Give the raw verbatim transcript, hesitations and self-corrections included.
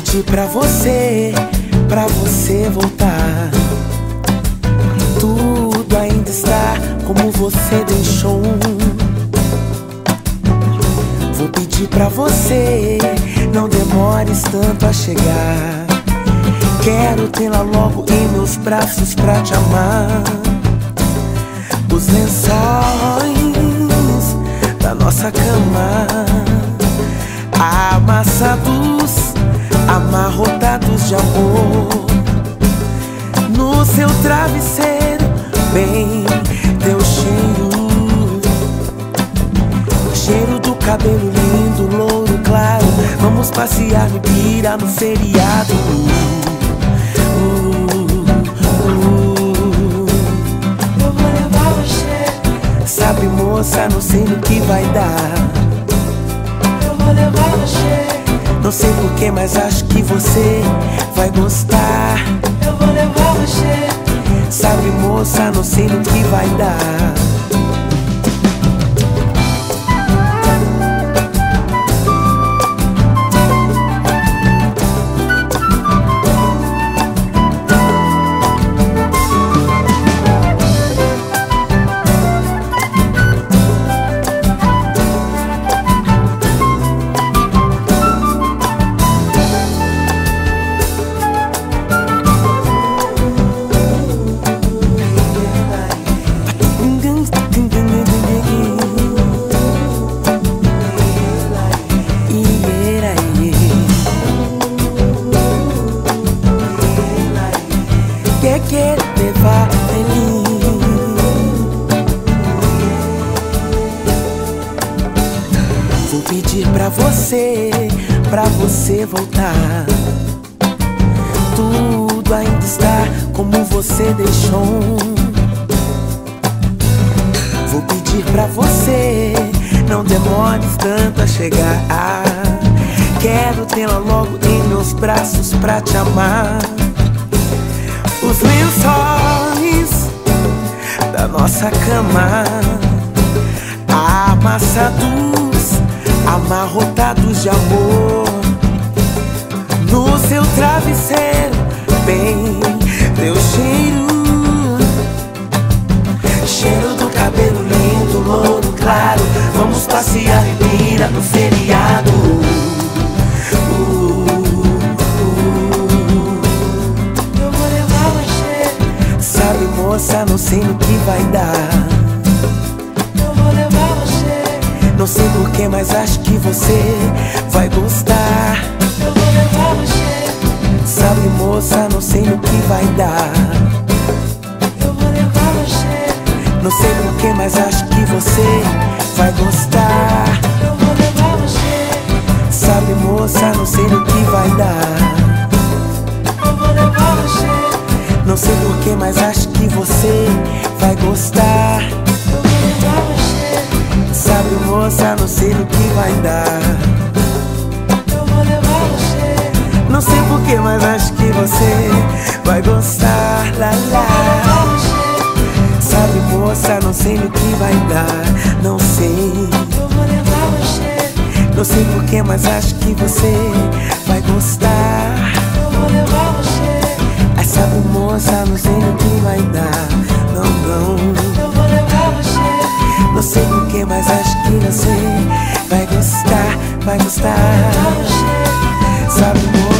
pedir pra você, pra você voltar. Tudo ainda está como você deixou. Vou pedir pra você, não demores tanto a chegar. Quero tê-la logo em meus braços pra te amar. Os lençóis da nossa cama amassados, amarrotados de amor. No seu travesseiro, bem, teu cheiro, o cheiro do cabelo lindo, louro claro. Vamos passear no Ibira no feriado. uh, uh, Eu vou levar você. Sabe, moça, não sei no que vai dar. Eu vou levar você. Não sei porquê, mas acho que você vai gostar. Eu vou levar você. Sabe, moça, não sei no que vai dar. Que quiere te va feliz. Vou pedir pra você, pra você voltar. Tudo ainda está como você deixou. Vou pedir pra você, não demores tanto a chegar. Quero tê-la logo em meus braços pra te amar. Os lençóis da nossa cama amassados, amarrotados de amor. No seu travesseiro, bem, teu cheiro, cheiro do cabelo lindo, louro claro. Vamos passear em Ibira no feriado. uh, Moça, não sei no que vai dar. Eu vou levar você. Não sei porquê, mas acho que você vai gostar. Eu vou levar você. Sabe, moça, não sei no que vai dar. Eu vou levar você. Não sei porquê, mas acho que você vai gostar. Eu vou levar você. Sabe, moça, não sei no que vai dar. Eu vou levar você. Não sei porquê, mas acho que você vai gostar. Eu vou levar você. Sabe, moça, não sei no que vai dar. Eu vou levar você. Não sei porquê, mas acho que você vai gostar. Lá, Eu vou lá. levar você. Sabe, moça, não sei no que vai dar. Não sei. Eu vou levar você. Não sei porquê, mas acho que você vai gostar. Eu vou levar você. Ai, sabe, moça, não sei no que vai dar. Não, não. Eu vou levar você. Não sei porquê, mas acho que você vai gostar. Vai Eu vou levar gostar. você. Sabe, moça.